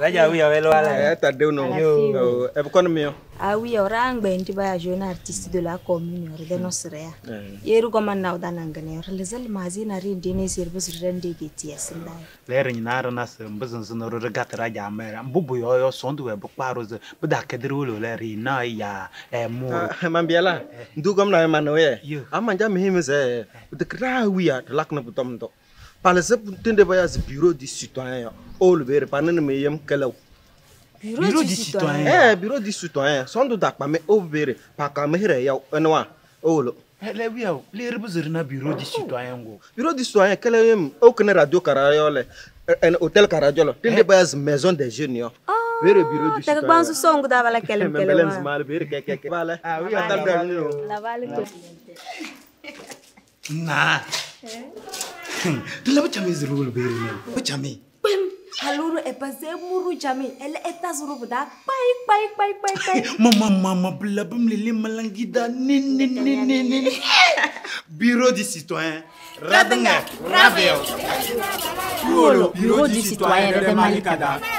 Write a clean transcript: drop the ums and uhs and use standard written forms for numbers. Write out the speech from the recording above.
Raja oui avec l'ouala. T'as deux noms. Et pourquoi non? Ah oui, orang ben tu vas jeune artiste de la commune de Nosrea. Yeru comme na udanangane. Les el mazi na rin dine service rende geti asinda. L'air in aranas business no regata raja mera. Bubu yo sondu e bukparos buda kedrulo l'air na ya mo. Mambiala. Ndu comme na manoye. Amanja mihimze. De krawia lakna butomdo. Par exemple, tu ne voyage bureau du citoyen. Oh le verre, pas ne me yem kelo. Bureau du citoyen. Bureau du citoyen. Sans doute pas mais au verre, pas comme here ya enwa. Oh le. Le bien, les reposeurs na bureau du citoyen go. Bureau du citoyen, quel est aucune radio carayole, un hôtel carayole. Tu ne voyage maison des jeunes. Verre bureau du citoyen. T'as pas son goût d'avoir laquelle Melens mal verre quelque. Voilà. Ah oui, attends. La vale. Na. Tu l'as jamais zéro le verre. Jamais. Haluru e passé muru jamais. Elle est à zéro da. Pai. Maman, blabum les malangida. Ni. Bureau du citoyen. Radanga. Rabel. Bureau du citoyen de Malikada.